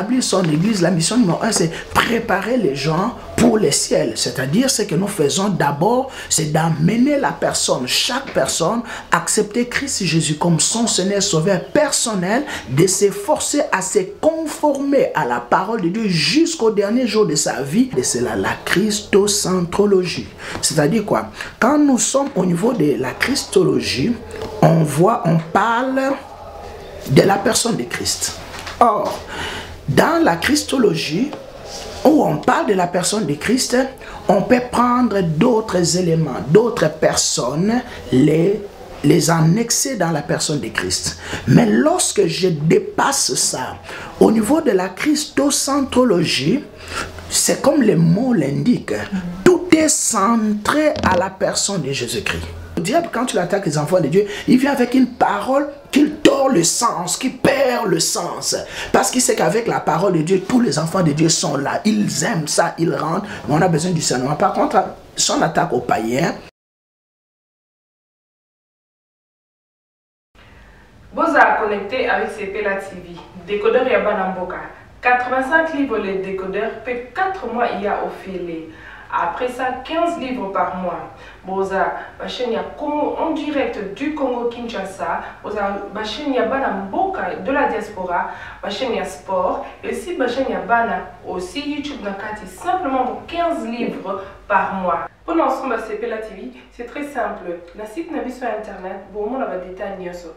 établir son église, la mission numéro 1, c'est préparer les gens pour le ciel. C'est-à-dire, ce que nous faisons d'abord, c'est d'amener la personne, chaque personne, accepter Christ Jésus comme son Seigneur Sauveur personnel, de s'efforcer à se conformer à la parole de Dieu jusqu'au dernier jour de sa vie. Et c'est là la christocentrologie. C'est-à-dire quoi? Quand nous sommes au niveau de la christologie, on parle de la personne de Christ. Or, dans la christologie, où on parle de la personne de Christ, on peut prendre d'autres éléments, d'autres personnes, les annexer dans la personne de Christ. Mais lorsque je dépasse ça, au niveau de la christocentrologie, c'est comme le mot l'indique, tout est centré à la personne de Jésus-Christ. Le diable, quand tu attaques les enfants de Dieu, il vient avec une parole qu'il tord le sens, qui perd le sens. Parce qu'il sait qu'avec la parole de Dieu, tous les enfants de Dieu sont là. Ils aiment ça, ils rentrent. Mais on a besoin du discernement. Par contre, son attaque aux païens. Vous êtes connecté avec CPLA TV. Décodeur Yabanamboka. 85 livres les décodeurs, peut 4 mois il y a offert. Après ça, 15 livres par mois. Boza, ma chaîne en direct du Congo Kinshasa. Boza, ma chaîne Banamboka de la diaspora. Ma chaîne sport. Et aussi ma chaîne Bana aussi YouTube Nakati. Simplement pour 15 livres par mois. Pour l'ensemble de CPLA TV, c'est très simple. La site n'a sur internet. Bon, on a des détails.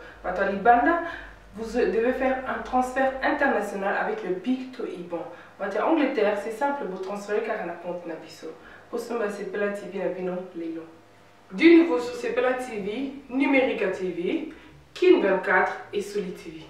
Vous devez faire un transfert international avec le Big to Iban. En Angleterre, c'est simple, vous transférez car on a compte Nabiso. Pour ce moment, c'est CPLA TV, du nouveau sur CPLA TV, Numérica TV, Kin 24 et Solid TV.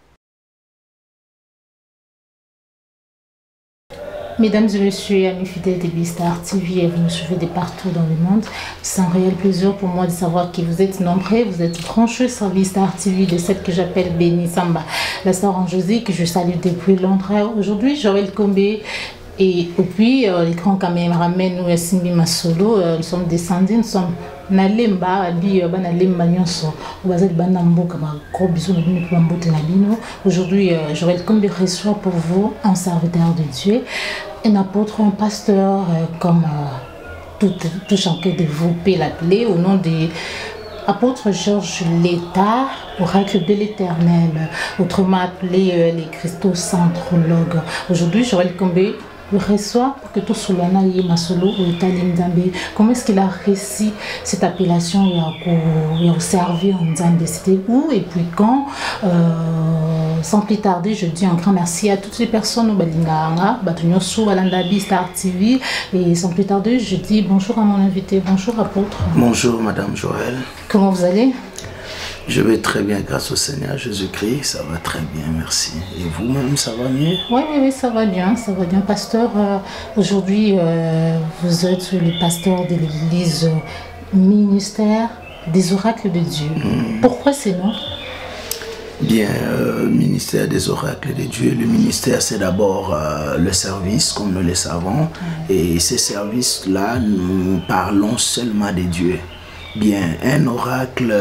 Mesdames et messieurs, amis fidèles de Bistar TV, et vous nous suivez de partout dans le monde. C'est un réel plaisir pour moi de savoir que vous êtes nombreux, vous êtes branchés sur Bistar TV, de celle que j'appelle Béni Samba, la star en José, que je salue depuis Londres. Aujourd'hui, Joël Combé et puis les grands caméramans, nous, Simbi Masolo, nous sommes descendus, nous sommes Nalemba, Nalemba Nyonso, gros bisous Aujourd'hui, Joël Combé reçoit pour vous un serviteur de Dieu, un apôtre, un pasteur, comme tout chacun de vous peut l'appeler, au nom de apôtre Georges Létard, oracle de l'Éternel, autrement appelé les christocentrologues. Aujourd'hui, Joël Combé reçoit pour que tout cela n'aille masolo ou italimdambe. Comment est-ce qu'il a réussi cette appellation et a servi en Nzambe? C'était où et puis quand? Sans plus tarder, je dis un grand merci à toutes les personnes au Balinganga, Batunyosu, Alandabi, Star TV. Et sans plus tarder, je dis bonjour à mon invité. Bonjour apôtre. Bonjour Madame Joël. Comment vous allez? Je vais très bien grâce au Seigneur Jésus-Christ, ça va très bien, merci. Et vous-même, ça va mieux? Oui, ça va bien, pasteur. Aujourd'hui, vous êtes le pasteur de l'église ministère des oracles de Dieu. Pourquoi ce nom? Bien, ministère des oracles de Dieu, le ministère c'est d'abord le service, comme nous le savons. Et ces services-là, nous parlons seulement de Dieu. Bien, un oracle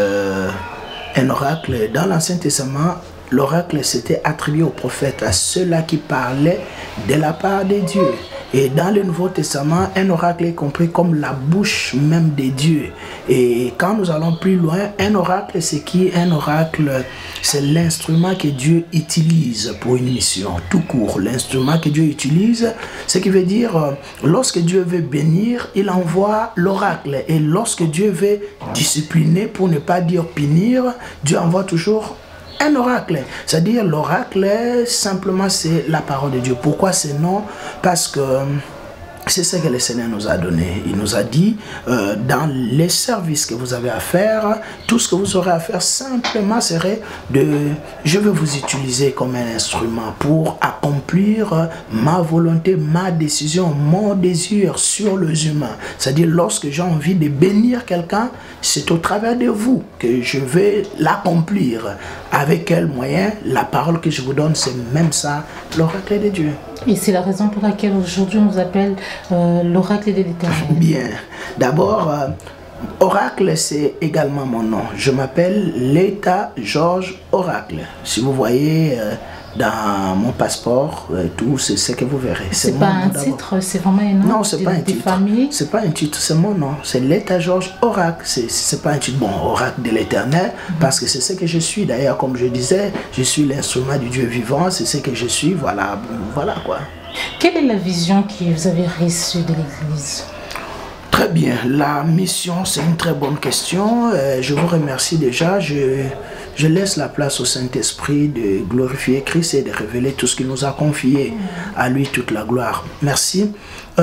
dans l'Ancien Testament, l'oracle s'était attribué aux prophètes, à ceux-là qui parlaient de la part de Dieu. Et dans le Nouveau Testament, un oracle est compris comme la bouche même de Dieu. Et quand nous allons plus loin, un oracle, c'est qui? Un oracle, c'est l'instrument que Dieu utilise pour une mission, tout court. L'instrument que Dieu utilise, ce qui veut dire, lorsque Dieu veut bénir, il envoie l'oracle. Et lorsque Dieu veut discipliner, pour ne pas dire punir, Dieu envoie toujours un oracle. C'est-à-dire l'oracle, simplement, c'est la parole de Dieu. Pourquoi ce nom? Parce que c'est ce que le Seigneur nous a donné. Il nous a dit, dans les services que vous avez à faire, tout ce que vous aurez à faire simplement serait je vais vous utiliser comme un instrument pour accomplir ma volonté, ma décision, mon désir sur les humains. C'est-à-dire lorsque j'ai envie de bénir quelqu'un, c'est au travers de vous que je vais l'accomplir. Avec quel moyen? La parole que je vous donne, c'est même ça, l'oracle de Dieu. Et c'est la raison pour laquelle aujourd'hui on vous appelle l'oracle de l'Éternel. Bien. D'abord, oracle, c'est également mon nom. Je m'appelle Létard Georges Oracle. Si vous voyez dans mon passeport, tout, c'est ce que vous verrez. C'est pas un titre, c'est vraiment un nom. Non, c'est pas un titre. C'est pas un titre, c'est mon nom. C'est l'État Georges Oracle. C'est pas un titre, bon, Oracle de l'Éternel, parce que c'est ce que je suis. D'ailleurs, comme je disais, je suis l'instrument du Dieu vivant, c'est ce que je suis, voilà, voilà quoi. Quelle est la vision que vous avez reçue de l'Église? Très bien, la mission, c'est une très bonne question. Je vous remercie déjà. Je laisse la place au Saint-Esprit de glorifier Christ et de révéler tout ce qu'il nous a confié. À lui toute la gloire. Merci.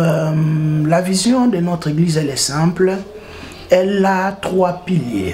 La vision de notre Église, elle est simple. Elle a 3 piliers.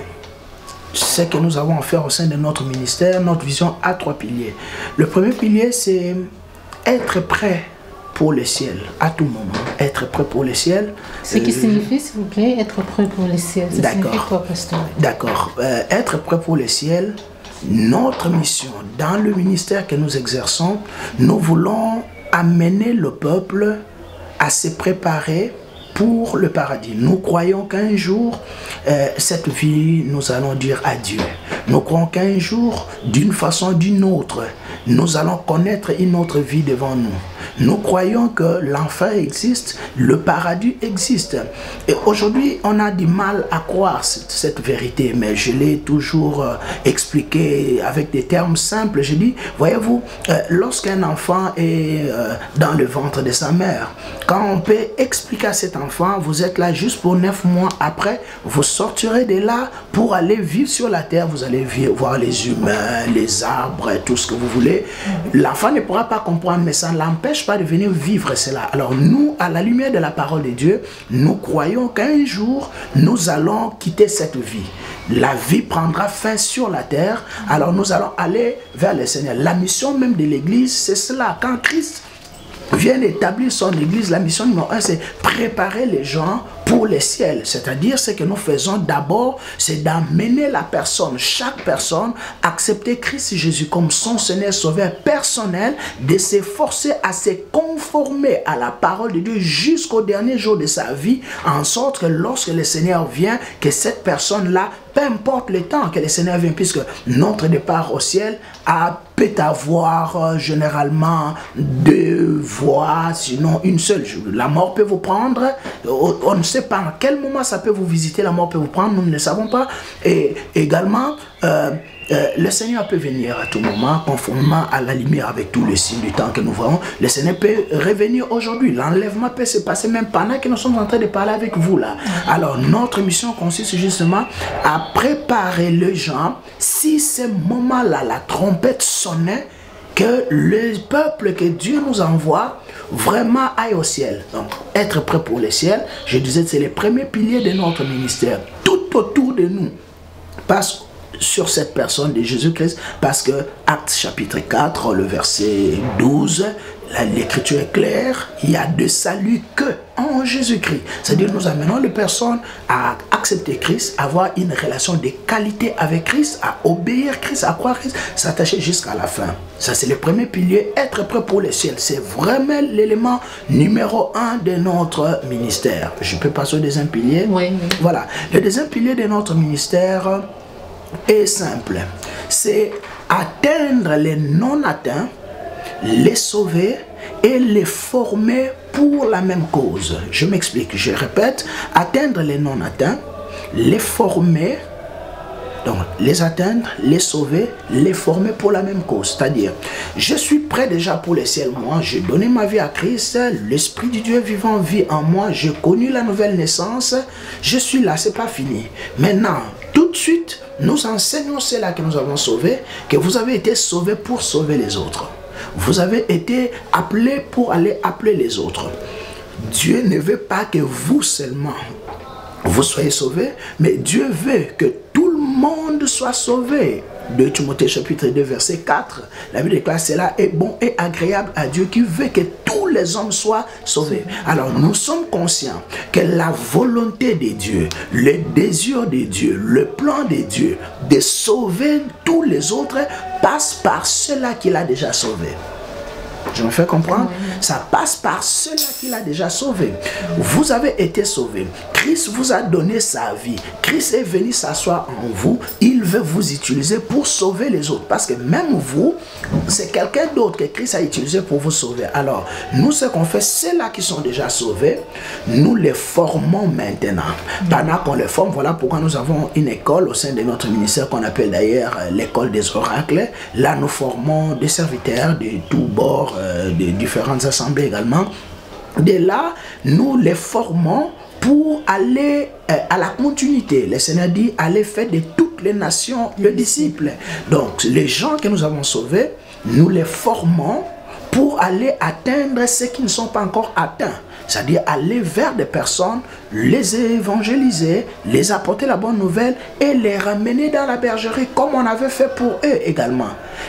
Ce que nous avons à faire au sein de notre ministère, notre vision a 3 piliers. Le premier pilier, c'est être prêt pour le ciel, à tout moment. Être prêt pour le ciel. Ce qui signifie, s'il vous plaît, être prêt pour le ciel. Ça signifie quoi, pasteur? D'accord. Être prêt pour le ciel, notre mission, dans le ministère que nous exerçons, nous voulons amener le peuple à se préparer pour le paradis. Nous croyons qu'un jour, cette vie, nous allons dire adieu. Nous croyons qu'un jour, d'une façon ou d'une autre, nous allons connaître une autre vie devant nous. Nous croyons que l'enfer existe, le paradis existe. Et aujourd'hui, on a du mal à croire cette vérité, mais je l'ai toujours expliqué avec des termes simples. Je dis, voyez-vous, lorsqu'un enfant est dans le ventre de sa mère, quand on peut expliquer à cet enfant, vous êtes là juste pour 9 mois après, vous sortirez de là pour aller vivre sur la terre, vous allez voir les humains, les arbres, tout ce que vous voulez. L'enfant ne pourra pas comprendre, mais ça ne l'empêche pas de venir vivre cela. Alors nous, à la lumière de la parole de Dieu, nous croyons qu'un jour, nous allons quitter cette vie. La vie prendra fin sur la terre, alors nous allons aller vers le Seigneur. La mission même de l'Église, c'est cela. Quand Christ vient établir son Église, la mission numéro 1, c'est préparer les gens pour le ciel. C'est-à-dire, ce que nous faisons d'abord, c'est d'amener la personne, chaque personne, accepter Christ Jésus comme son Seigneur Sauveur personnel, de s'efforcer à se conformer à la parole de Dieu jusqu'au dernier jour de sa vie, en sorte que lorsque le Seigneur vient, que cette personne-là, peu importe le temps que le Seigneur vient, puisque notre départ au ciel peut avoir généralement 2 voies, sinon une seule. La mort peut vous prendre, on ne sait pas à quel moment ça peut vous visiter, la mort peut vous prendre, nous ne le savons pas. Et également, le Seigneur peut venir à tout moment, conformément à la lumière avec tous les signes du temps que nous voyons. Le Seigneur peut revenir aujourd'hui. L'enlèvement peut se passer même pendant que nous sommes en train de parler avec vous là. Alors notre mission consiste justement à préparer les gens. Si ce moment-là, la trompette sonnait, que le peuple que Dieu nous envoie vraiment aille au ciel. Donc, être prêt pour le ciel, je disais, c'est le premier pilier de notre ministère. Tout autour de nous passe sur cette personne de Jésus-Christ, parce que Actes chapitre 4, le verset 12, l'écriture est claire, il y a de salut que en Jésus-Christ. C'est-à-dire nous amenons les personnes à accepter Christ, à avoir une relation de qualité avec Christ, à obéir Christ, à croire Christ, s'attacher jusqu'à la fin. Ça, c'est le premier pilier, être prêt pour le ciel. C'est vraiment l'élément numéro 1 de notre ministère. Je peux passer au deuxième pilier. Oui. Voilà. Le deuxième pilier de notre ministère est simple. C'est atteindre les non-atteints, les sauver et les former pour la même cause. Je m'explique, je répète, atteindre les non-atteints, les former, donc les atteindre, les sauver, les former pour la même cause. C'est-à-dire, je suis prêt déjà pour le ciel, moi, j'ai donné ma vie à Christ, l'Esprit du Dieu vivant vit en moi, j'ai connu la nouvelle naissance, je suis là, c'est pas fini. Maintenant, tout de suite, nous enseignons cela que nous avons sauvé, que vous avez été sauvés pour sauver les autres. Vous avez été appelés pour aller appeler les autres. Dieu ne veut pas que vous seulement vous soyez sauvés, mais Dieu veut que tout le monde soit sauvé. 2 Timothée chapitre 2 verset 4, la Bible déclare cela est bon et agréable à Dieu qui veut que tous les hommes soient sauvés. Alors nous sommes conscients que la volonté de Dieu, le désir de Dieu, le plan de Dieu de sauver tous les autres passe par ceux-là qu'il a déjà sauvés. Je me fais comprendre? Ça passe par ceux-là qu'il a déjà sauvés. Vous avez été sauvés. Christ vous a donné sa vie. Christ est venu s'asseoir en vous. Il veut vous utiliser pour sauver les autres. Parce que même vous, c'est quelqu'un d'autre que Christ a utilisé pour vous sauver. Alors, nous, ce qu'on fait, ceux-là qui sont déjà sauvés, nous les formons maintenant. Pendant qu'on les forme, voilà pourquoi nous avons une école au sein de notre ministère qu'on appelle d'ailleurs l'école des oracles. Là, nous formons des serviteurs de tous bords, de différentes assemblées également. De là, nous les formons pour aller à la continuité. Le Seigneur dit, allez faire de toutes les nations le disciple. Donc, les gens que nous avons sauvés, nous les formons pour aller atteindre ceux qui ne sont pas encore atteints. C'est-à-dire aller vers des personnes, les évangéliser, les apporter la bonne nouvelle et les ramener dans la bergerie comme on avait fait pour eux également.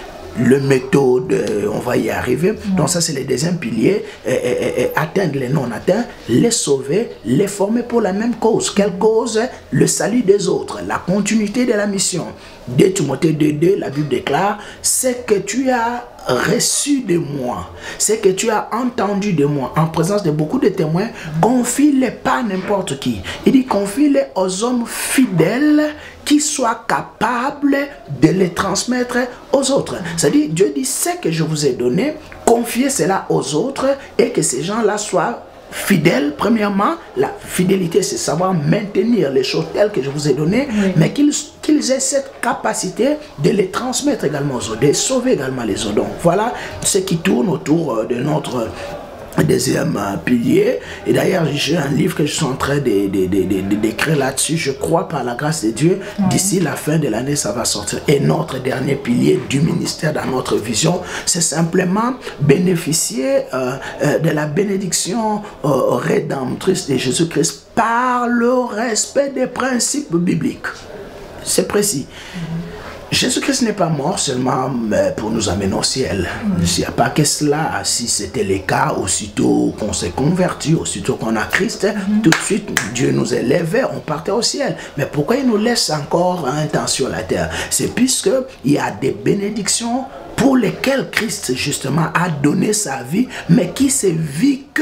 Le méthode, on va y arriver. Donc ça, c'est le deuxième pilier. Atteindre les non-atteints, les sauver, les former pour la même cause. Quelle cause? Le salut des autres, la continuité de la mission. 2 Timothée 2:2, la Bible déclare, c'est que tu as reçu de moi, c'est que tu as entendu de moi, en présence de beaucoup de témoins, confie-les pas à n'importe qui. Il dit, confie-les aux hommes fidèles qui soient capables de les transmettre aux autres. C'est-à-dire, Dieu dit, c'est que je vous ai donné, confiez cela aux autres et que ces gens-là soient fidèles. Premièrement, la fidélité, c'est savoir maintenir les choses telles que je vous ai données, mais qu'ils aient cette capacité de les transmettre également aux autres, de sauver également les autres. Donc voilà ce qui tourne autour de notre deuxième pilier. Et d'ailleurs, j'ai un livre que je suis en train d'écrire là-dessus. Je crois par la grâce de Dieu, d'ici la fin de l'année, ça va sortir. Et notre dernier pilier du ministère dans notre vision, c'est simplement bénéficier de la bénédiction rédemptrice de Jésus-Christ par le respect des principes bibliques. C'est précis. Jésus-Christ n'est pas mort seulement pour nous amener au ciel. Il n'y a pas que cela. Si c'était le cas, aussitôt qu'on s'est converti, aussitôt qu'on a Christ, tout de suite, Dieu nous élevait, on partait au ciel. Mais pourquoi il nous laisse encore un temps sur la terre? C'est puisqu'il y a des bénédictions pour lesquelles Christ, justement, a donné sa vie, mais qui se vit que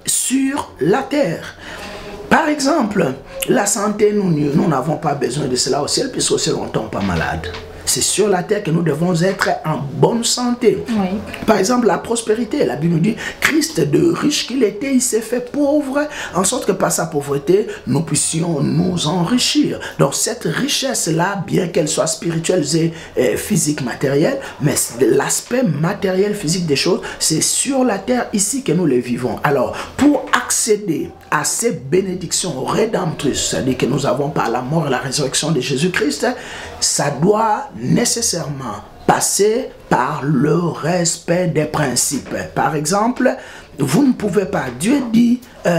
sur la terre. Par exemple, la santé, nous n'avons pas besoin de cela au ciel, puisqu'au ciel, on ne tombe pas malade. C'est sur la terre que nous devons être en bonne santé. Oui. Par exemple, la prospérité. La Bible nous dit, Christ, de riche qu'il était, il s'est fait pauvre, en sorte que par sa pauvreté, nous puissions nous enrichir. Donc cette richesse-là, bien qu'elle soit spirituelle et physique, matérielle, mais l'aspect matériel, physique des choses, c'est sur la terre ici que nous les vivons. Alors, pour accéder à ces bénédictions rédemptrices, c'est-à-dire que nous avons par la mort et la résurrection de Jésus-Christ, ça doit nécessairement passer par le respect des principes. Par exemple, vous ne pouvez pas, Dieu dit,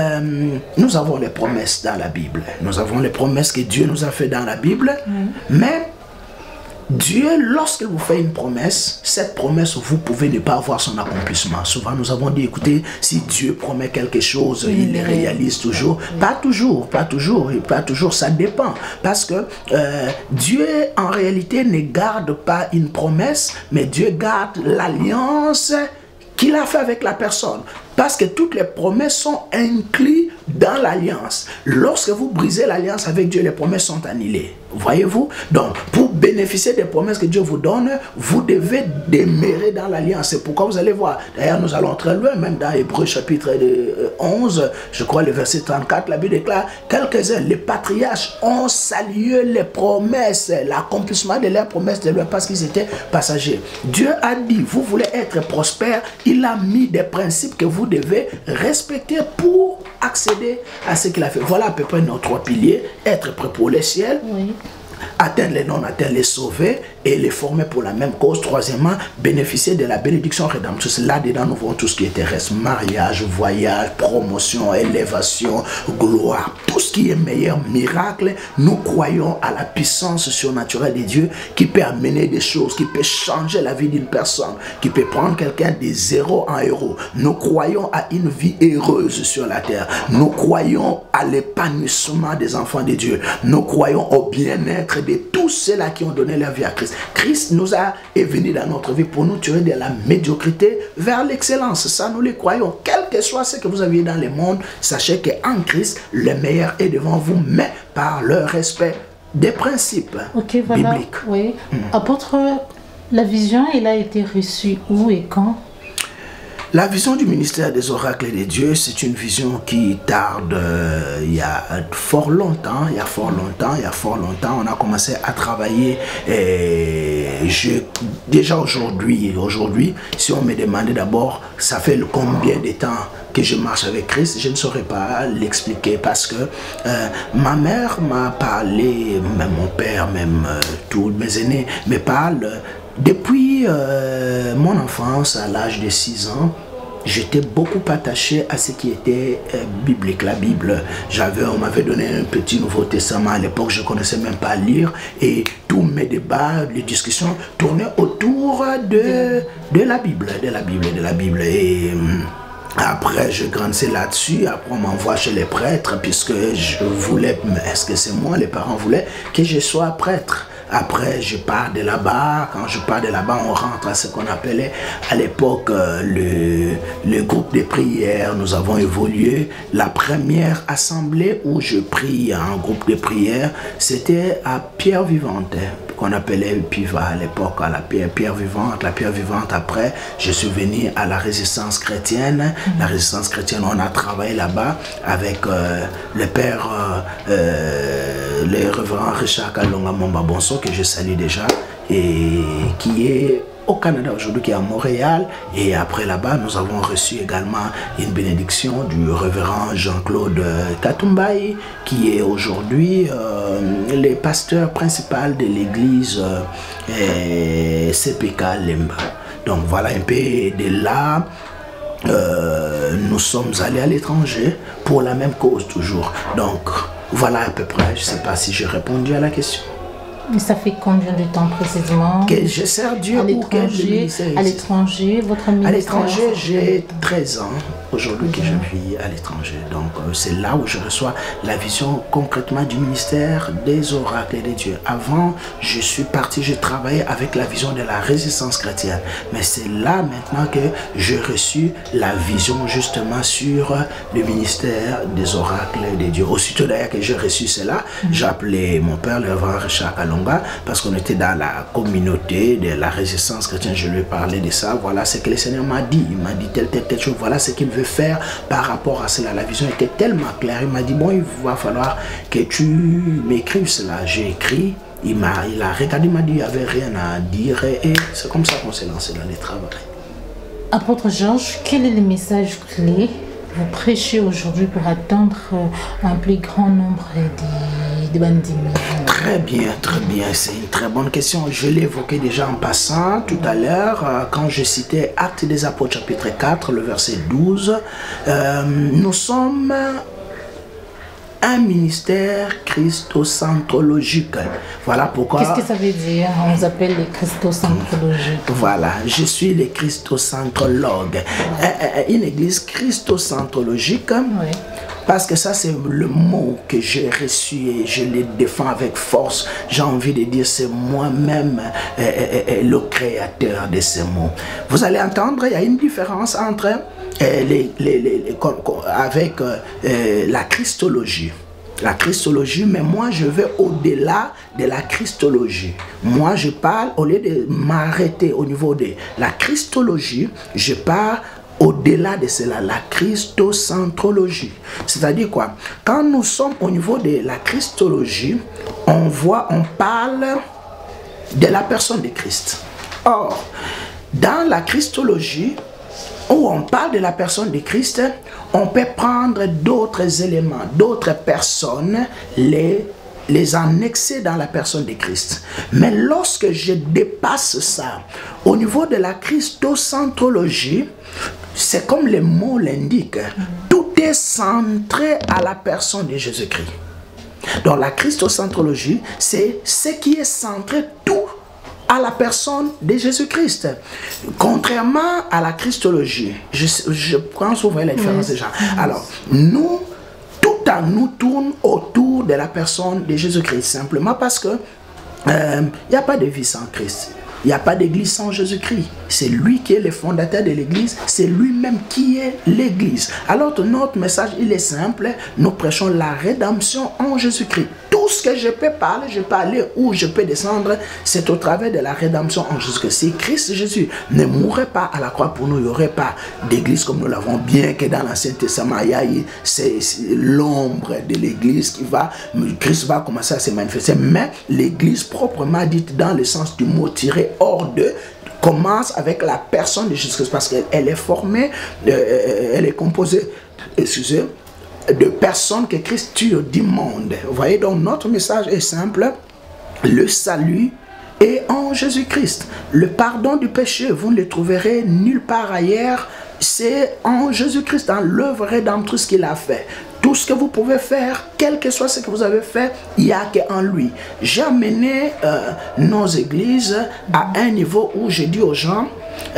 nous avons les promesses dans la Bible, nous avons les promesses que Dieu nous a fait dans la Bible, mais Dieu, lorsqu'il vous fait une promesse, cette promesse, vous pouvez ne pas avoir son accomplissement. Souvent, nous avons dit, écoutez, si Dieu promet quelque chose, il le réalise toujours. Pas toujours, pas toujours, pas toujours, ça dépend. Parce que Dieu, en réalité, ne garde pas une promesse, mais Dieu garde l'alliance qu'il a fait avec la personne. Parce que toutes les promesses sont incluses dans l'alliance. Lorsque vous brisez l'alliance avec Dieu, les promesses sont annulées. Voyez-vous? Donc, pour bénéficier des promesses que Dieu vous donne, vous devez demeurer dans l'alliance. C'est pourquoi vous allez voir. D'ailleurs, nous allons très loin, même dans Hébreux chapitre 11, je crois le verset 34, la Bible déclare, quelques-uns, les patriarches ont salué les promesses, l'accomplissement de leurs promesses de leur parce qu'ils étaient passagers. Dieu a dit, vous voulez être prospère, il a mis des principes que vous devez respecter pour accéder à ce qu'il a fait. Voilà à peu près nos 3 piliers. Être prêt pour le ciel, atteindre les non-atteints, les sauver et les former pour la même cause. Troisièmement, bénéficier de la bénédiction rédemptrice. Là-dedans, nous voyons tout ce qui est terrestre. Mariage, voyage, promotion, élévation, gloire. Tout ce qui est meilleur, miracle. Nous croyons à la puissance surnaturelle de Dieu qui peut amener des choses, qui peut changer la vie d'une personne, qui peut prendre quelqu'un de 0 en héros. Nous croyons à une vie heureuse sur la terre. Nous croyons à l'épanouissement des enfants de Dieu. Nous croyons au bien-être centre de tous ceux-là qui ont donné leur vie à Christ. Christ est venu dans notre vie pour nous tirer de la médiocrité vers l'excellence. Ça, nous le croyons. Quel que soit ce que vous aviez dans le monde, sachez qu'en Christ, le meilleur est devant vous, mais par le respect des principes bibliques. Oui. Apôtre, la vision, elle a été reçue où et quand? La vision du ministère des oracles de Dieu, c'est une vision qui tarde il y a fort longtemps. On a commencé à travailler déjà aujourd'hui, si on me demandait d'abord, ça fait combien de temps que je marche avec Christ, je ne saurais pas l'expliquer parce que ma mère m'a parlé, même mon père, même tous mes aînés me parlent. Depuis mon enfance, à l'âge de 6 ans, j'étais beaucoup attaché à ce qui était biblique, la Bible. On m'avait donné un petit Nouveau Testament à l'époque, je ne connaissais même pas lire. Et tous mes débats, les discussions tournaient autour de la Bible, Et après, je grandissais là-dessus. Après, on m'envoie chez les prêtres, puisque je voulais, est-ce que c'est moi, les parents voulaient que je sois prêtre. Après, je pars de là-bas. Quand je pars de là-bas, on rentre à ce qu'on appelait à l'époque le groupe de prière. Nous avons évolué. La première assemblée où je prie en groupe de prière, c'était à Pierre Vivante, qu'on appelait Piva à l'époque, à la Pierre Vivante. La Pierre Vivante, après, je suis venu à la Résistance chrétienne. La Résistance chrétienne, on a travaillé là-bas avec le père, le révérend Richard Kalonga Momba Bonso, que je salue déjà, et qui est au Canada aujourd'hui, qui est à Montréal. Et après là-bas, nous avons reçu également une bénédiction du révérend Jean-Claude Katumbaï, qui est aujourd'hui le pasteur principal de l'église CPK Lemba. Donc voilà un peu de là. Nous sommes allés à l'étranger pour la même cause toujours. Donc voilà à peu près, je ne sais pas si j'ai répondu à la question. Et ça fait combien de temps précisément que je sers Dieu à l'étranger? À l'étranger, votre ministère? À l'étranger, j'ai 13 ans aujourd'hui que je vis à l'étranger. Donc c'est là où je reçois la vision concrètement du ministère des oracles de Dieu. Avant, je suis parti, j'ai travaillé avec la vision de la Résistance chrétienne. Mais c'est là maintenant que j'ai reçu la vision justement sur le ministère des oracles de Dieu. Aussitôt d'ailleurs que j'ai reçu cela, j'ai appelé mon père, le révérend Richard Kalonga, parce qu'on était dans la communauté de la Résistance chrétienne. Je lui ai parlé de ça. Voilà ce que le Seigneur m'a dit. Il m'a dit telle chose. Voilà ce qu'il veut faire par rapport à cela. La vision était tellement claire. Il m'a dit, bon, il va falloir que tu m'écrives cela. J'ai écrit. Il a regardé, il m'a dit, il n'y avait rien à dire. Et c'est comme ça qu'on s'est lancé dans les travaux. Apôtre Georges, quel est le message clé que vous prêchez aujourd'hui pour atteindre un plus grand nombre de bandits? Très bien, c'est une très bonne question. Je l'ai évoqué déjà en passant tout à l'heure quand je citais Actes des Apôtres chapitre 4, le verset 12. Nous sommes un ministère christocentrologique. Voilà pourquoi... Qu'est-ce que ça veut dire? On nous appelle les christocentrologiques. Voilà, je suis le christocentrologue. Une église christocentrologique, oui. Parce que ça, c'est le mot que j'ai reçu et je le défends avec force. J'ai envie de dire, c'est moi-même le créateur de ces mots. Vous allez entendre, il y a une différence entre avec la christologie. La christologie, mais moi je vais au-delà de la christologie. Moi je parle, au lieu de m'arrêter au niveau de la christologie, je parle au-delà de cela, la christocentrologie. C'est-à-dire quoi? Quand nous sommes au niveau de la christologie, on parle de la personne de Christ. Or, dans la christologie, où on parle de la personne de Christ, on peut prendre d'autres éléments, d'autres personnes, les annexer dans la personne de Christ. Mais lorsque je dépasse ça, au niveau de la christocentrologie, c'est comme le mot l'indique, tout est centré à la personne de Jésus-Christ. Donc la christocentrologie, c'est ce qui est centré tout à la personne de Jésus-Christ. Contrairement à la christologie, je prends souvent la différence déjà. Alors, tout à nous tourne autour de la personne de Jésus-Christ, simplement parce que il n'y a pas de vie sans Christ. Il n'y a pas d'église sans Jésus-Christ. C'est lui qui est le fondateur de l'église. C'est lui-même qui est l'église. Alors notre message, il est simple. Nous prêchons la rédemption en Jésus-Christ. Tout ce que je peux parler, je peux aller où je peux descendre, c'est au travers de la rédemption en Jésus-Christ. Si Christ Jésus ne mourrait pas à la croix pour nous, il n'y aurait pas d'église comme nous l'avons, bien que dans l'Ancien Testament, c'est l'ombre de l'église qui va, Christ va commencer à se manifester. Mais l'église proprement dite, dans le sens du mot tiré hors de, commence avec la personne de Jésus-Christ, parce qu'elle est formée, elle est composée, excusez, de personnes que Christ tue du monde. Vous voyez, donc notre message est simple. Le salut est en Jésus-Christ. Le pardon du péché, vous ne le trouverez nulle part ailleurs. C'est en Jésus-Christ, dans l'œuvre rédemptrice qu'il a fait. Tout ce que vous pouvez faire, quel que soit ce que vous avez fait, il n'y a qu'en lui. J'ai amené nos églises à un niveau où je dis aux gens,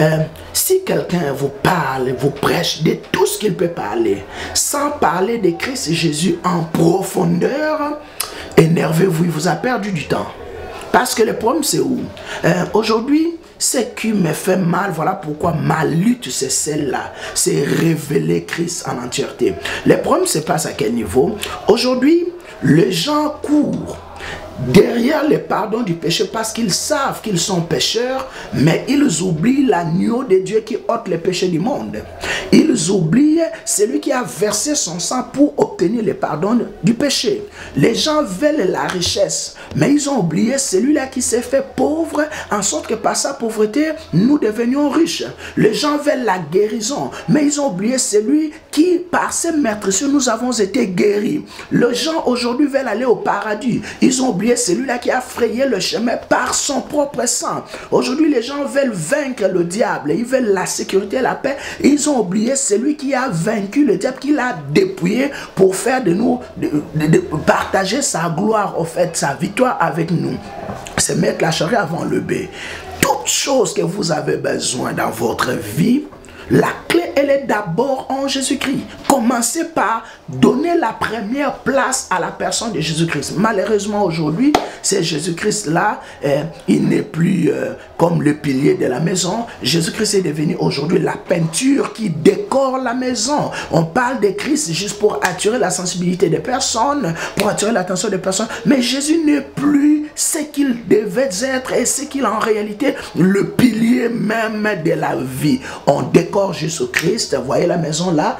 si quelqu'un vous parle, vous prêche de tout ce qu'il peut parler, sans parler de Christ Jésus en profondeur, énervez-vous, il vous a perdu du temps. Parce que le problème, c'est où? Aujourd'hui, ce qui me fait mal, voilà pourquoi ma lutte, c'est celle-là. C'est révéler Christ en entièreté. Le problème se passe à quel niveau? Aujourd'hui, les gens courent derrière le pardon du péché parce qu'ils savent qu'ils sont pécheurs, mais ils oublient l'agneau de Dieu qui ôte les péchés du monde. Ils oublient celui qui a versé son sang pour obtenir le pardon du péché. Les gens veulent la richesse, mais ils ont oublié celui-là qui s'est fait pauvre, en sorte que par sa pauvreté, nous devenions riches. Les gens veulent la guérison, mais ils ont oublié celui qui, par ses meurtrissures, nous avons été guéris. Les gens aujourd'hui veulent aller au paradis. Ils ont oublié celui-là qui a frayé le chemin par son propre sang. Aujourd'hui, les gens veulent vaincre le diable. Ils veulent la sécurité, la paix. Ils ont oublié celui qui a vaincu le diable, qui l'a dépouillé pour faire de nous, de partager sa gloire, au fait, sa victoire avec nous. C'est mettre la charrue avant le bœuf. Toute chose que vous avez besoin dans votre vie, la clé, elle est d'abord en Jésus-Christ. Commencez par donner la première place à la personne de Jésus-Christ. Malheureusement, aujourd'hui, c'est Jésus-Christ-là, il n'est plus comme le pilier de la maison. Jésus-Christ est devenu aujourd'hui la peinture qui décore la maison. On parle de Christ juste pour attirer la sensibilité des personnes, pour attirer l'attention des personnes. Mais Jésus n'est plus ce qu'il devait être et ce qu'il est en réalité le pilier même de la vie. On décore Jésus-Christ. Vous voyez la maison là,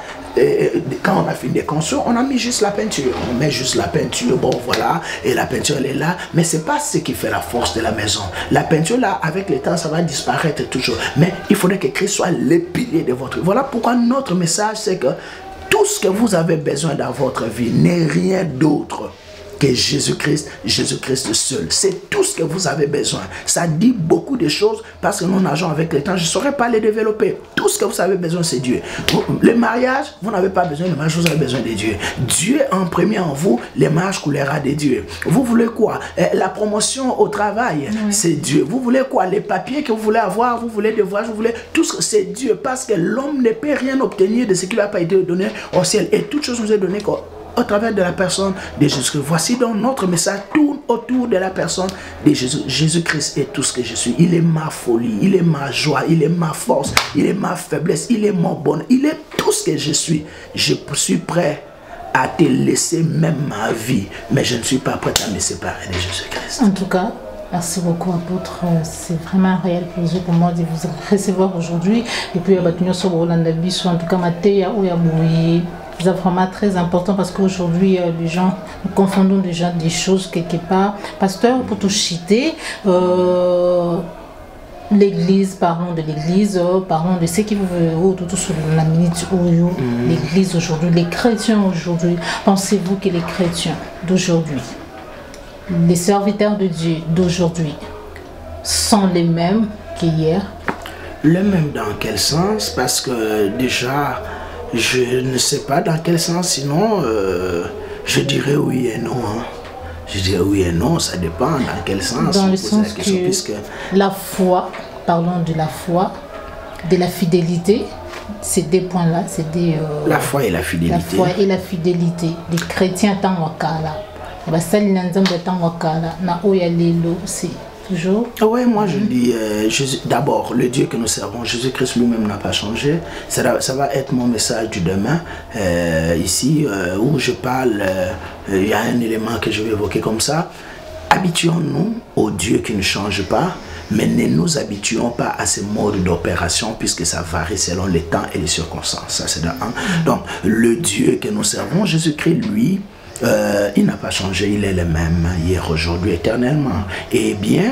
quand on a fini de construire, on a mis juste la peinture. On met juste la peinture, bon voilà, et la peinture elle est là, mais c'est pas ce qui fait la force de la maison. La peinture là, avec le temps, ça va disparaître toujours. Mais il faudrait que Christ soit le pilier de votre vie. Voilà pourquoi notre message, c'est que tout ce que vous avez besoin dans votre vie n'est rien d'autre que Jésus-Christ, Jésus-Christ seul. C'est tout ce que vous avez besoin. Ça dit beaucoup de choses parce que nous nageons avec le temps. Je ne saurais pas les développer. Tout ce que vous avez besoin, c'est Dieu. Le mariage, vous n'avez pas besoin de mariage, vous avez besoin de Dieu. Dieu en premier en vous, le mariage coulera de Dieu. Vous voulez quoi? La promotion au travail, c'est Dieu. Vous voulez quoi? Les papiers que vous voulez avoir, vous voulez des voyages, vous voulez tout ce que c'est Dieu. Parce que l'homme ne peut rien obtenir de ce qui lui a pas été donné au ciel. Et toute chose nous est donnée au travers de la personne de Jésus-Christ. Voici donc notre message tourne autour de la personne de Jésus. Jésus-Christ est tout ce que je suis. Il est ma folie, il est ma joie, il est ma force, il est ma faiblesse, il est mon bonheur, il est tout ce que je suis. Je suis prêt à te laisser même ma vie, mais je ne suis pas prêt à me séparer de Jésus-Christ. En tout cas, merci beaucoup, apôtre. C'est vraiment un réel plaisir pour moi de vous recevoir aujourd'hui. Et puis, en tout cas, Mathéa Oyabouye. C'est vraiment très important parce qu'aujourd'hui, les gens, nous confondons déjà des choses quelque part. Pasteur, pour tout chiter, l'église, parlons de l'église, parlons de ce qui vous veut, tout sur la minute où l'église aujourd'hui, les chrétiens aujourd'hui. Pensez-vous que les chrétiens d'aujourd'hui, les serviteurs de Dieu d'aujourd'hui, sont les mêmes qu'hier? Les mêmes dans quel sens? Parce que déjà, je ne sais pas dans quel sens, sinon je dirais oui et non. Hein. Je dirais oui et non, ça dépend dans quel sens. Dans le sens que puisque la foi, parlons de la foi, de la fidélité, ces deux points-là, c'est des... la foi et la fidélité. La foi et la fidélité. Les chrétiens tant wakala. basali na nzambe tango kala na oya lelo aussi toujours. Oui, moi je dis d'abord le Dieu que nous servons, Jésus-Christ lui-même n'a pas changé. Ça va être mon message du demain ici où je parle. Il y a un élément que je vais évoquer comme ça. Habituons-nous au Dieu qui ne change pas, mais ne nous habituons pas à ces modes d'opération puisque ça varie selon les temps et les circonstances. Ça c'est de un. Donc le Dieu que nous servons, Jésus-Christ, lui, il n'a pas changé, il est le même hier, aujourd'hui, éternellement. Et bien,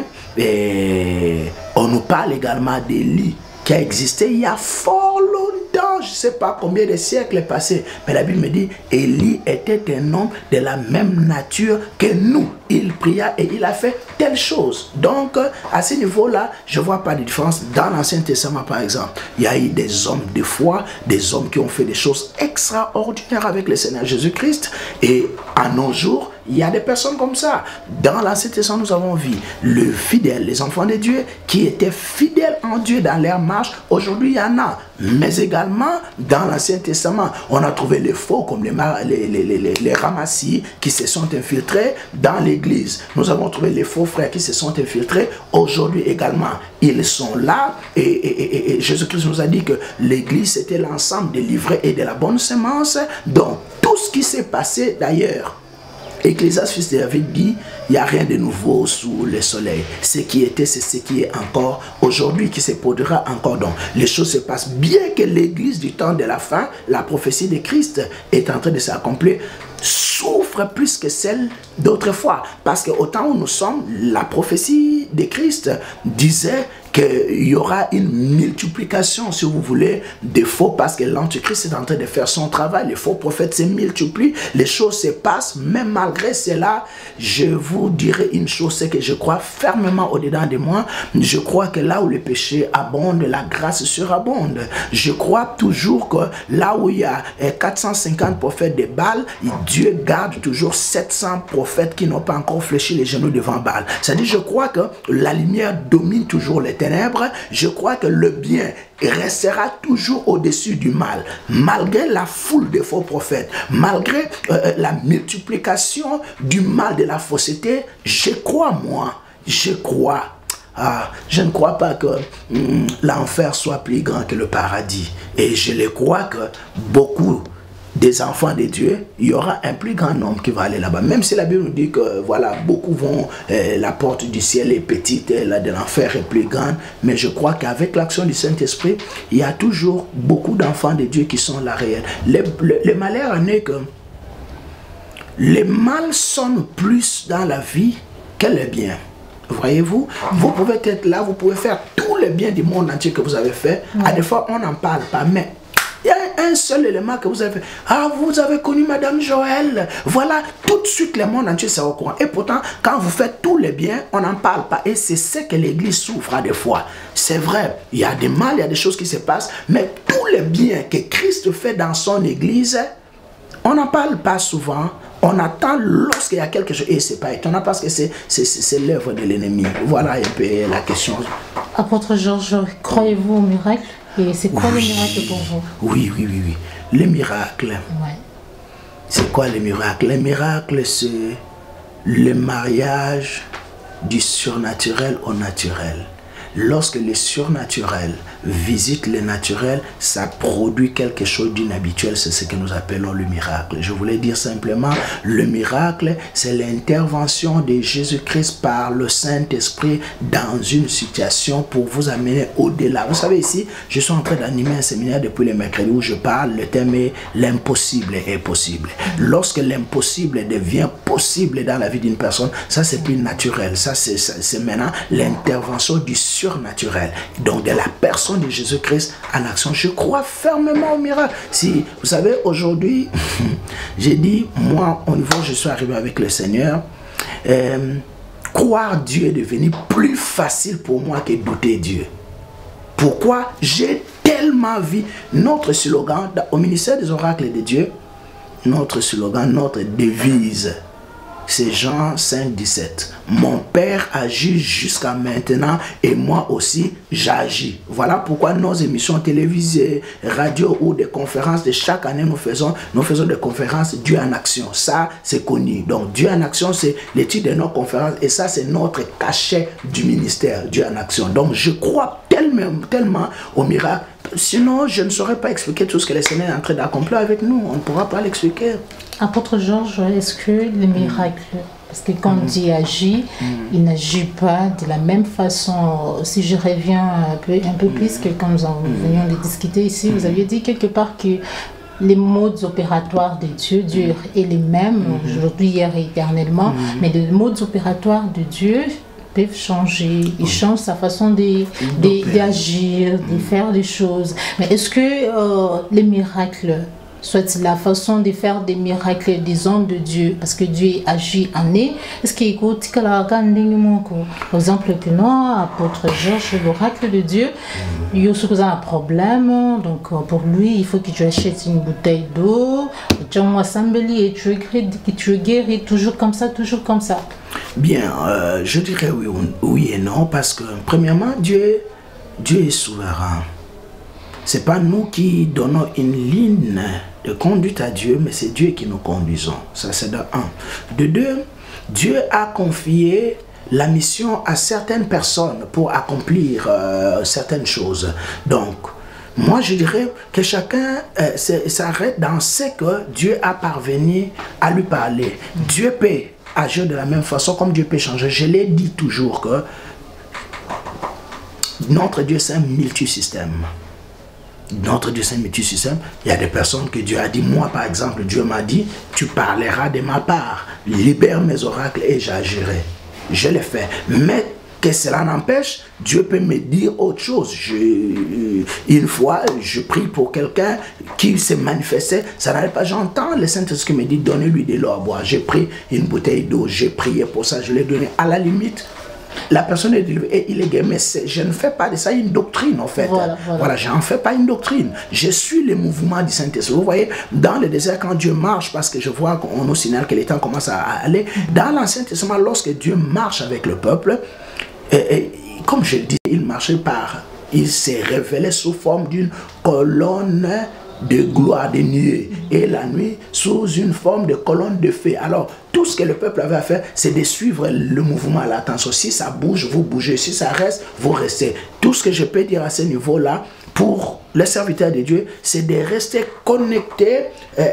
on nous parle également d'Élie qui a existé il y a fort longtemps, je ne sais pas combien de siècles passés, mais la Bible me dit, Élie était un homme de la même nature que nous. Il pria et il a fait telle chose. Donc, à ce niveau-là, je ne vois pas de différence. Dans l'Ancien Testament, par exemple, il y a eu des hommes de foi, des hommes qui ont fait des choses extraordinaires avec le Seigneur Jésus-Christ. Et à nos jours, il y a des personnes comme ça. Dans l'Ancien Testament, nous avons vu le fidèle, les enfants de Dieu, qui étaient fidèles en Dieu dans leur marche. Aujourd'hui, il y en a. Mais également, dans l'Ancien Testament, on a trouvé les faux, comme les ramassis, qui se sont infiltrés dans l'Église. Nous avons trouvé les faux frères qui se sont infiltrés. Aujourd'hui également, ils sont là. Et Jésus-Christ nous a dit que l'Église, c'était l'ensemble des livrets et de la bonne semence. Donc, tout ce qui s'est passé d'ailleurs, Ecclésiaste, fils de David, dit, il n'y a rien de nouveau sous le soleil. Ce qui était, c'est ce qui est encore aujourd'hui, qui se produira encore. Donc, les choses se passent bien que l'Église du temps de la fin, la prophétie de Christ est en train de s'accomplir, souffre plus que celle d'autrefois. Parce qu'au temps où nous sommes, la prophétie de Christ disait qu'il y aura une multiplication, si vous voulez, des faux, parce que l'Antichrist est en train de faire son travail, les faux prophètes se multiplient, les choses se passent, mais malgré cela, je vous dirai une chose, c'est que je crois fermement au-dedans de moi, je crois que là où le péché abonde, la grâce surabonde. Je crois toujours que là où il y a 450 prophètes de Baal, Dieu garde toujours 700 prophètes qui n'ont pas encore fléchi les genoux devant Baal. C'est-à-dire, je crois que la lumière domine toujours les ténèbres. Je crois que le bien restera toujours au-dessus du mal, malgré la foule de faux prophètes, malgré la multiplication du mal, de la fausseté. Je crois, moi, je crois. Je ne crois pas que l'enfer soit plus grand que le paradis. Et je le crois que beaucoup des enfants de Dieu, il y aura un plus grand nombre qui va aller là-bas. Même si la Bible nous dit que voilà, beaucoup vont, la porte du ciel est petite, la de l'enfer est plus grande, mais je crois qu'avec l'action du Saint-Esprit, il y a toujours beaucoup d'enfants de Dieu qui sont là réels. Le malheur n'est que les mal sonne plus dans la vie que le bien. Voyez-vous, vous pouvez être là, vous pouvez faire tout le bien du monde entier que vous avez fait. À des fois, on n'en parle pas, mais il y a un seul élément que vous avez fait. Vous avez connu Madame Joël. Voilà, tout de suite, le monde entier, c'est au courant. Et pourtant, quand vous faites tout le bien, on n'en parle pas. Et c'est ce que l'Église souffre à des fois. C'est vrai, il y a des mal, il y a des choses qui se passent, mais tout le bien que Christ fait dans son Église, on n'en parle pas souvent. On attend lorsqu'il y a quelque chose. Et ce n'est pas étonnant parce que c'est l'œuvre de l'ennemi. Voilà un peu la question. Apôtre Georges, croyez-vous au miracle? Et c'est quoi le miracle pour vous? Oui. Le miracle. Ouais. C'est quoi le miracle? Le miracle, c'est le mariage du surnaturel au naturel. Lorsque le surnaturel visite le naturel, ça produit quelque chose d'inhabituel. C'est ce que nous appelons le miracle. Je voulais dire simplement, le miracle, c'est l'intervention de Jésus-Christ par le Saint-Esprit dans une situation pour vous amener au-delà. Vous savez, ici, je suis en train d'animer un séminaire depuis le mercredi où je parle, le thème est l'impossible est possible. Lorsque l'impossible devient possible dans la vie d'une personne, ça c'est plus naturel. Ça c'est maintenant l'intervention du surnaturel. Donc de la personne de Jésus-Christ en action. Je crois fermement au miracle. Si vous savez, aujourd'hui, j'ai dit, moi, au niveau où je suis arrivé avec le Seigneur, croire Dieu est devenu plus facile pour moi que douter Dieu. Pourquoi? J'ai tellement vu notre slogan au ministère des oracles de Dieu, notre slogan, notre devise, C'est Jean 5, 17. Mon Père agit jusqu'à maintenant et moi aussi j'agis. Voilà pourquoi nos émissions télévisées, radio ou des conférences de chaque année, nous faisons des conférences Dieu en action. Ça, c'est connu. Donc Dieu en action, c'est le titre de nos conférences et ça, c'est notre cachet du ministère Dieu en action. Donc je crois tellement au miracle. Sinon, je ne saurais pas expliquer tout ce que le Seigneur est en train d'accomplir avec nous. On ne pourra pas l'expliquer. Apôtre Georges, est-ce que les miracles, parce que quand Dieu agit, il n'agit pas de la même façon. Si je reviens un peu plus que quand nous venions de discuter ici, vous aviez dit quelque part que les modes opératoires de Dieu est les mêmes, aujourd'hui, hier et éternellement, mais les modes opératoires de Dieu peuvent changer, il change sa façon d'agir, de faire des choses. Mais est-ce que les miracles, soit la façon de faire des miracles des hommes de Dieu, parce que Dieu agit en eux, est-ce qu'il écoute par exemple que non, apôtre Georges, l'oracle de Dieu, il y a un problème, donc pour lui, il faut que tu achètes une bouteille d'eau, tu et tu es guéri, toujours comme ça, toujours comme ça. Bien, je dirais oui et non, parce que premièrement, Dieu est souverain. Ce n'est pas nous qui donnons une ligne de conduite à Dieu, mais c'est Dieu qui nous conduisons. Ça, c'est de un. De deux, Dieu a confié la mission à certaines personnes pour accomplir certaines choses. Donc, moi, je dirais que chacun s'arrête dans ce que Dieu a parvenu à lui parler. Dieu peut agir de la même façon comme Dieu peut changer. Je l'ai dit toujours que notre Dieu, c'est un multisystème. Notre Dieu, c'est un multisystème. Il y a des personnes que Dieu a dit, moi par exemple, Dieu m'a dit, tu parleras de ma part, libère mes oracles et j'agirai. Je l'ai fait. Mais que cela n'empêche, Dieu peut me dire autre chose. Une fois, je prie pour quelqu'un qui s'est manifesté, ça n'allait pas, j'entends le Saint-Esprit me dit, donnez-lui de l'eau à boire. J'ai pris une bouteille d'eau, j'ai prié pour ça, je l'ai donné. À la limite, la personne est délivrée et il est guéri, mais je ne fais pas de ça une doctrine en fait. Voilà, j'en fais pas une doctrine. Je suis le mouvement du Saint-Esprit. Vous voyez, dans le désert, quand Dieu marche, parce que je vois qu'on nous signale que les temps commencent à aller, dans l'Ancien Testament, lorsque Dieu marche avec le peuple, comme je le dis, il s'est révélé sous forme d'une colonne de gloire, de nuée, et la nuit sous une forme de colonne de feu. Alors, tout ce que le peuple avait à faire, c'est de suivre le mouvement à l'attention. Si ça bouge, vous bougez. Si ça reste, vous restez. Tout ce que je peux dire à ce niveau-là, pour les serviteurs de Dieu, c'est de rester connectés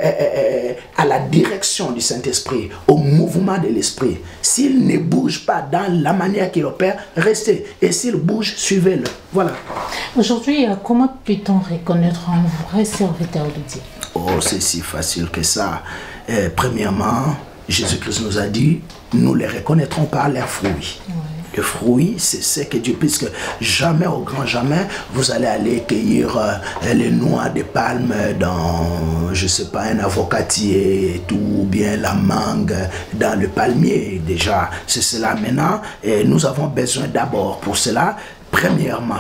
à la direction du Saint-Esprit, au mouvement de l'Esprit. S'il ne bouge pas dans la manière qu'il opère, restez. Et s'il bouge, suivez-le. Voilà. Aujourd'hui, comment peut-on reconnaître un vrai serviteur de Dieu? Oh, c'est si facile que ça. Premièrement, Jésus-Christ nous a dit, nous les reconnaîtrons par leurs fruits. Oui. Le fruit, c'est ce que Dieu, puisque jamais, au grand jamais, vous allez aller cueillir les noix de palme dans, je ne sais pas, un avocatier, tout, ou bien la mangue dans le palmier. Déjà, c'est cela maintenant. Et nous avons besoin d'abord pour cela, premièrement,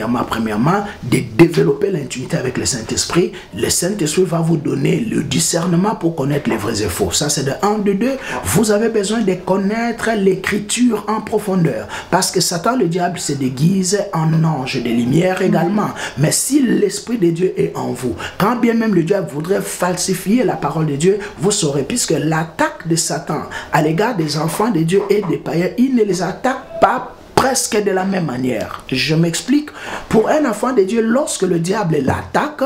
de développer l'intimité avec le Saint-Esprit. Le Saint-Esprit va vous donner le discernement pour connaître les vrais et faux. Ça, c'est de un. De deux, vous avez besoin de connaître l'Écriture en profondeur. Parce que Satan, le diable, se déguise en ange de lumière également. Mais si l'Esprit de Dieu est en vous, quand bien même le diable voudrait falsifier la parole de Dieu, vous saurez, puisque l'attaque de Satan à l'égard des enfants de Dieu et des païens, il ne les attaque pas presque de la même manière. Je m'explique. Pour un enfant de Dieu, lorsque le diable l'attaque,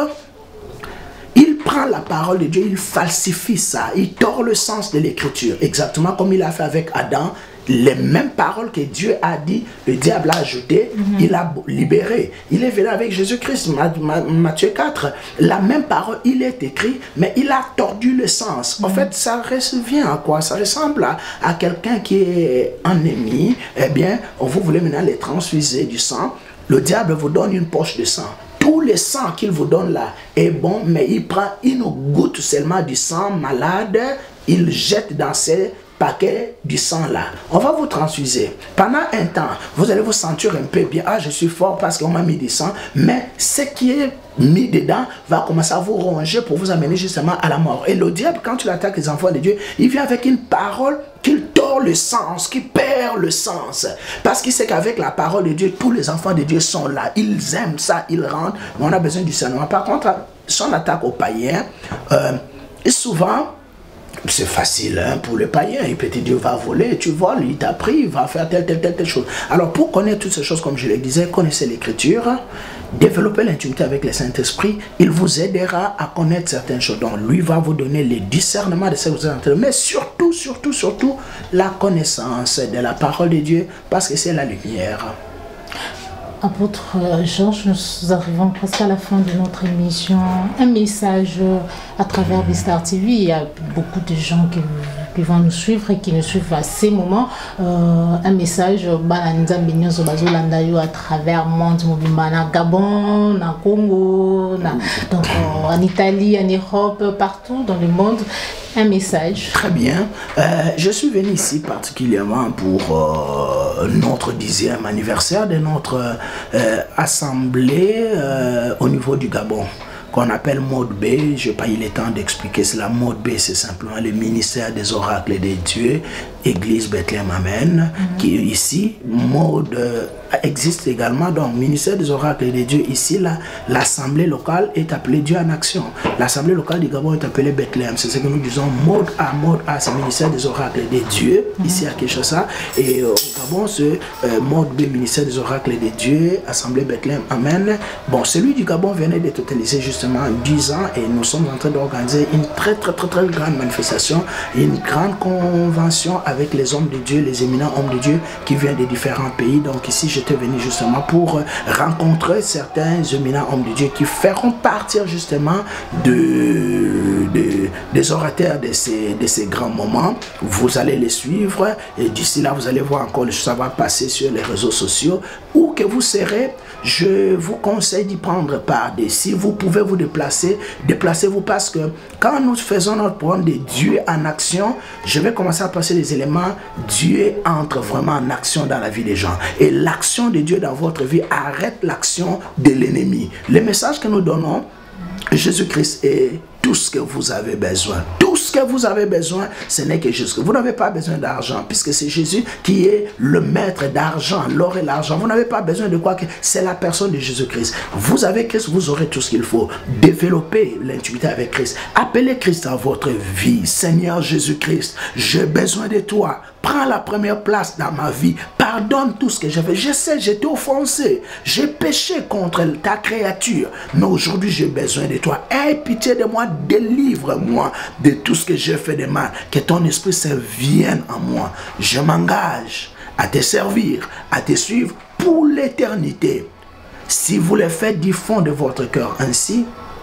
il prend la parole de Dieu, il falsifie ça, il tord le sens de l'écriture, exactement comme il a fait avec Adam. Les mêmes paroles que Dieu a dit, le diable a ajouté, il a libéré. Il est venu avec Jésus-Christ, Matthieu 4. La même parole, il est écrit, mais il a tordu le sens. En fait, ça revient à quoi? Ça ressemble à quelqu'un qui est ennemi. Eh bien, vous voulez maintenant les transfuser du sang. Le diable vous donne une poche de sang. Tout le sang qu'il vous donne là est bon, mais il prend une goutte seulement du sang malade, il jette dans ses paquet du sang là. On va vous transfuser. Pendant un temps, vous allez vous sentir un peu bien. Ah, je suis fort parce qu'on m'a mis du sang. Mais ce qui est mis dedans va commencer à vous ronger pour vous amener justement à la mort. Et le diable, quand il attaque les enfants de Dieu, il vient avec une parole qu'il tord le sens, qui perd le sens. Parce qu'il sait qu'avec la parole de Dieu, tous les enfants de Dieu sont là. Ils aiment ça, ils rentrent. Mais on a besoin du discernement. Par contre, si on attaque aux païens, et souvent, c'est facile hein, pour le païen. Il peut te dire, va voler, tu voles, il t'a pris, il va faire telle chose. Alors, pour connaître toutes ces choses, comme je le disais, connaissez l'écriture, développez l'intimité avec le Saint-Esprit, il vous aidera à connaître certaines choses. Donc, lui va vous donner le discernement de ce que vous êtes, mais surtout, la connaissance de la parole de Dieu, parce que c'est la lumière. Apôtre Georges, nous arrivons presque à la fin de notre émission. Un message à travers Bistar TV. Il y a beaucoup de gens qui vont nous suivre et qui nous suivent à ces moments. Un message à travers le monde, Gabon, en Congo, donc en Italie, en Europe, partout dans le monde. Un message. Très bien. Je suis venu ici particulièrement pour notre 10e anniversaire de notre assemblée au niveau du Gabon, qu'on appelle Mode B. Je n'ai pas eu le temps d'expliquer cela. Mode B, c'est simplement le ministère des oracles des dieux, Église Bethléem Amen, qui est ici. Mode existe également, donc ministère des oracles des dieux. Ici, l'assemblée locale est appelée Dieu en action. L'assemblée locale du Gabon est appelée Bethléem. C'est ce que nous disons. Mode A, c'est ministère des oracles des dieux, ici à Kinshasa. Et au Gabon, c'est Mode B, ministère des oracles des dieux, assemblée Bethléem Amen. Bon, celui du Gabon venait de totaliser justement 10 ans et nous sommes en train d'organiser une très grande manifestation, une grande convention avec les hommes de Dieu, les éminents hommes de Dieu qui viennent de différents pays. Donc ici, j'étais venu justement pour rencontrer certains éminents hommes de Dieu qui feront partir justement des orateurs de ces grands moments. Vous allez les suivre et d'ici là, vous allez voir encore les choses. Ça va passer sur les réseaux sociaux. Où que vous serez, je vous conseille d'y prendre part. Si vous pouvez vous déplacer, déplacez-vous, parce que quand nous faisons notre programme de Dieu en action, je vais commencer à passer les éléments. Dieu entre vraiment en action dans la vie des gens. Et l'action de Dieu dans votre vie arrête l'action de l'ennemi. Le message que nous donnons, Jésus-Christ est tout ce que vous avez besoin. Tout ce que vous avez besoin, ce n'est que Jésus. Vous n'avez pas besoin d'argent, puisque c'est Jésus qui est le maître d'argent, l'or et l'argent. Vous n'avez pas besoin de quoi que c'est la personne de Jésus-Christ. Vous avez Christ, vous aurez tout ce qu'il faut. Développez l'intimité avec Christ. Appelez Christ dans votre vie. Seigneur Jésus-Christ, j'ai besoin de toi. Prends la première place dans ma vie. Pardonne tout ce que j'ai fait. Je sais, j'ai été offensé. J'ai péché contre ta créature. Mais aujourd'hui, j'ai besoin de toi. Aie pitié de moi. Délivre-moi de tout ce que j'ai fait de mal. Que ton Esprit Saint vienne en moi. Je m'engage à te servir, à te suivre pour l'éternité. Si vous le faites du fond de votre cœur ainsi,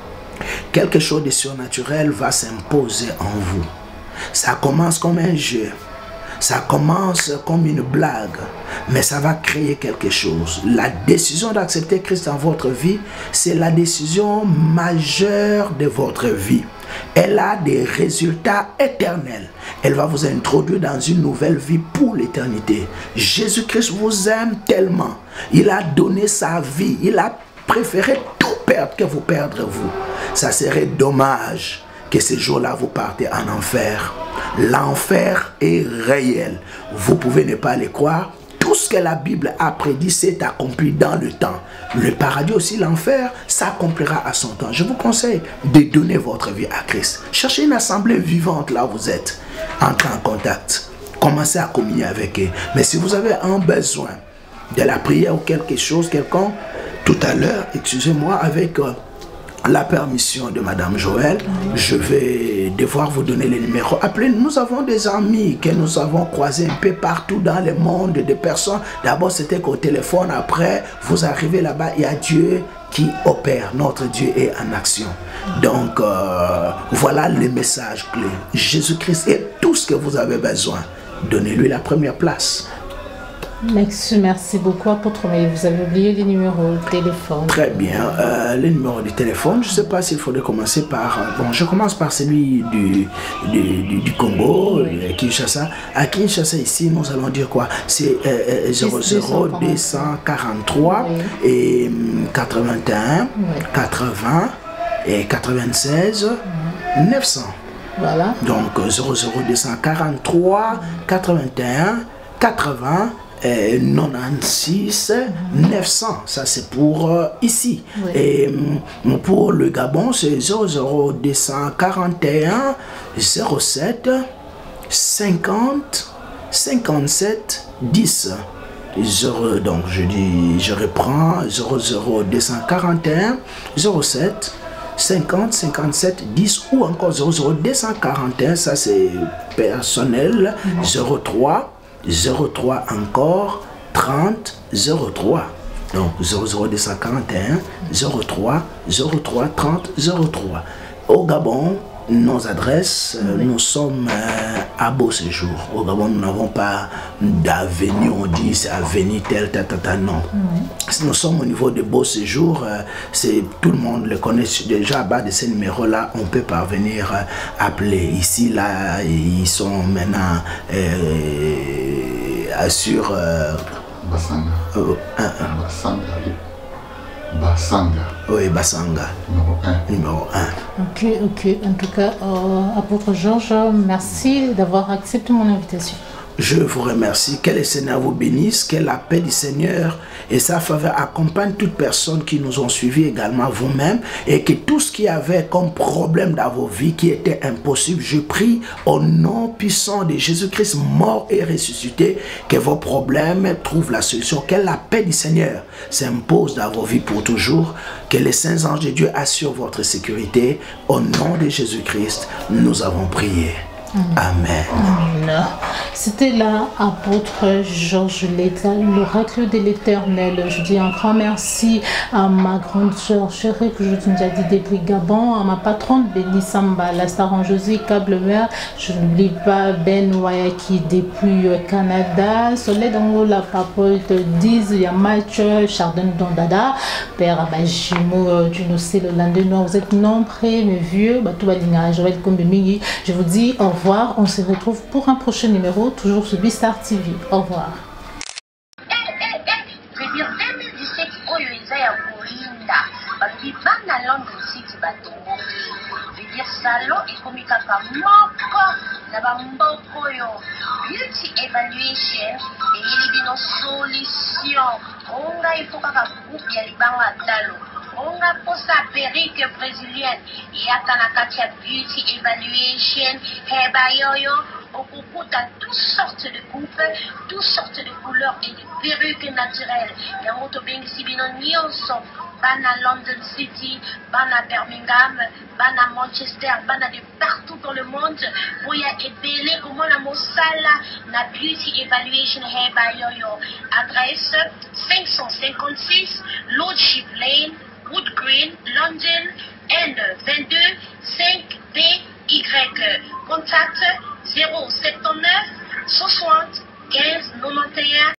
quelque chose de surnaturel va s'imposer en vous. Ça commence comme un jeu. Ça commence comme une blague, mais ça va créer quelque chose. La décision d'accepter Christ dans votre vie, c'est la décision majeure de votre vie. Elle a des résultats éternels. Elle va vous introduire dans une nouvelle vie pour l'éternité. Jésus-Christ vous aime tellement. Il a donné sa vie. Il a préféré tout perdre que vous perdre vous. Ça serait dommage que ces jours-là vous partez en enfer. L'enfer est réel. Vous pouvez ne pas le croire. Tout ce que la Bible a prédit s'est accompli dans le temps. Le paradis aussi, l'enfer, s'accomplira à son temps. Je vous conseille de donner votre vie à Christ. Cherchez une assemblée vivante là où vous êtes. Entrez en contact. Commencez à communier avec eux. Mais si vous avez un besoin de la prière ou quelque chose, quelconque, tout à l'heure, excusez-moi, avec la permission de Madame Joël, je vais devoir vous donner les numéros. Appelez, nous avons des amis que nous avons croisés un peu partout dans le monde, des personnes. D'abord, c'était qu'au téléphone. Après, vous arrivez là-bas, il y a Dieu qui opère. Notre Dieu est en action. Donc, voilà le message clé. Jésus-Christ est tout ce que vous avez besoin. Donnez-lui la première place. Merci beaucoup, apôtre, mais vous avez oublié les numéros de téléphone. Très bien. Les numéros de téléphone, je ne sais pas s'il faudrait commencer par... bon, je commence par celui du Congo, Kinshasa. À Kinshasa, ici, nous allons dire quoi? C'est 00243 et 81, 80 et 96, 900. Voilà. Donc 00243 81 80 96 900. Ça c'est pour ici. Oui. Et pour le Gabon c'est 00241 07 50 57 10. Donc je reprends 00241 07 50 57 10 ou encore 00241, ça c'est personnel, 03 encore 30 03. Donc 00241 03 30 03. Au Gabon, nos adresses, nous sommes à Beau Séjour. Au Gabon, nous n'avons pas d'avenue, on dit c'est avenue telle, non. Nous sommes au niveau de Beau Séjour, tout le monde le connaît déjà. À bas de ces numéros-là, on peut parvenir appeler. Ici, là, ils sont maintenant sur... Basanga. Basanga. Oui, Basanga. Numéro 1. Ok. En tout cas, apôtre Georges, merci d'avoir accepté mon invitation. Je vous remercie. Que le Seigneur vous bénisse, que la paix du Seigneur et sa faveur accompagnent toutes personnes qui nous ont suivis, également vous-même, et que tout ce qui avait comme problème dans vos vies, qui était impossible, je prie au nom puissant de Jésus-Christ mort et ressuscité, que vos problèmes trouvent la solution, que la paix du Seigneur s'impose dans vos vies pour toujours, que les saints anges de Dieu assurent votre sécurité. Au nom de Jésus-Christ, nous avons prié. Amen. C'était là, apôtre Georges Leta, l'oracle de l'Éternel. Je dis un grand merci à ma grande sœur chérie que je vous ai dit depuis Gabon, à ma patronne Béni Samba, la star en Josie Câble-Mer. Je n'oublie pas Ben Wayaki depuis Canada, Soleil Dango, la papote Diz, Yamatch, Chardon Dondada, Père Abajimo, du Nocé, le Landenois. Vous êtes nombreux, mes vieux, je vous dis au revoir. On se retrouve pour un prochain numéro, toujours sur Bistar TV. Au revoir. Salon ekomikaka moko na bamboko oyo beauty evaluation eyeli bino solution onga ifo kaka groupe ya libanga talo onga posa perruque brésilienne yaka na kati ya beauty evaluation heba yoyo okukuta toutes sortes de coupes, toutes sortes de couleurs et de perruques naturelles yango tobengisi bino nyonso bana London City, bana Birmingham, bana Manchester, bana de partout dans le monde. Boya ebele comment la mosala na beauty evaluation heba yoyo. Adresse 556 Lordship Lane, Wood Green, London, N22 5BY. Contact 079 60 15 91